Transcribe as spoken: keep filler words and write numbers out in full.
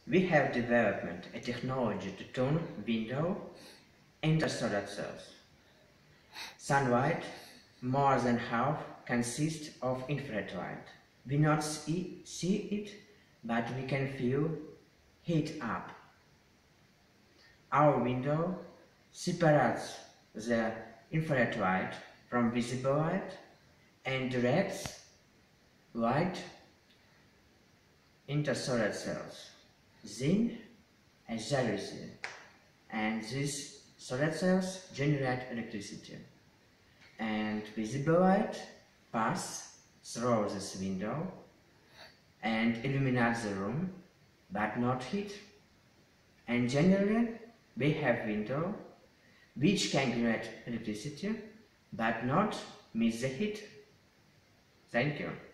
we have developed a technology to turn window into solar cells. Sunlight, more than half, consists of infrared light. We not see, see it, but we can feel heat up. Our window separates the infrared light from visible light and directs light into solar cells. Then a jalousie, and these solar cells generate electricity, and visible light passes through this window and illuminates the room, but not heat. And generally we have window which can generate electricity but not miss the heat. Thank you.